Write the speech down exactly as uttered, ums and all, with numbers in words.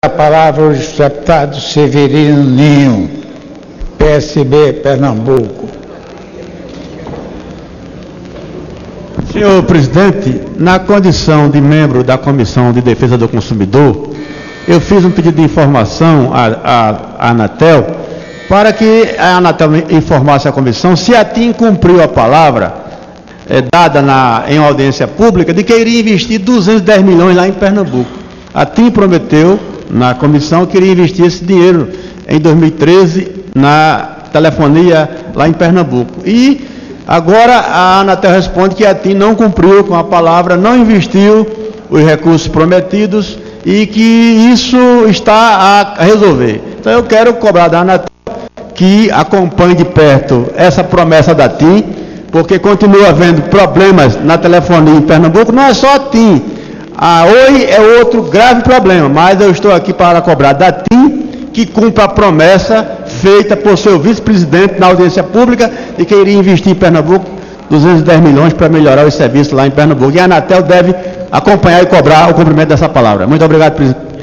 A palavra o deputado Severino Ninho, P S B, Pernambuco. Senhor presidente, na condição de membro da Comissão de Defesa do Consumidor, eu fiz um pedido de informação à, à, à Anatel, para que a Anatel informasse a comissão se a TIM cumpriu a palavra é, dada na, em audiência pública de que iria investir duzentos e dez milhões lá em Pernambuco. A TIM prometeu na comissão que iria investir esse dinheiro em dois mil e treze na telefonia lá em Pernambuco. E agora a Anatel responde que a TIM não cumpriu com a palavra, não investiu os recursos prometidos e que isso está a resolver. Então eu quero cobrar da Anatel que acompanhe de perto essa promessa da TIM, porque continua havendo problemas na telefonia em Pernambuco. Não é só a TIM, a Oi é outro grave problema, mas eu estou aqui para cobrar da TIM que cumpra a promessa feita por seu vice-presidente na audiência pública de que iria investir em Pernambuco duzentos e dez milhões para melhorar os serviços lá em Pernambuco. E a Anatel deve acompanhar e cobrar o cumprimento dessa palavra. Muito obrigado, presidente.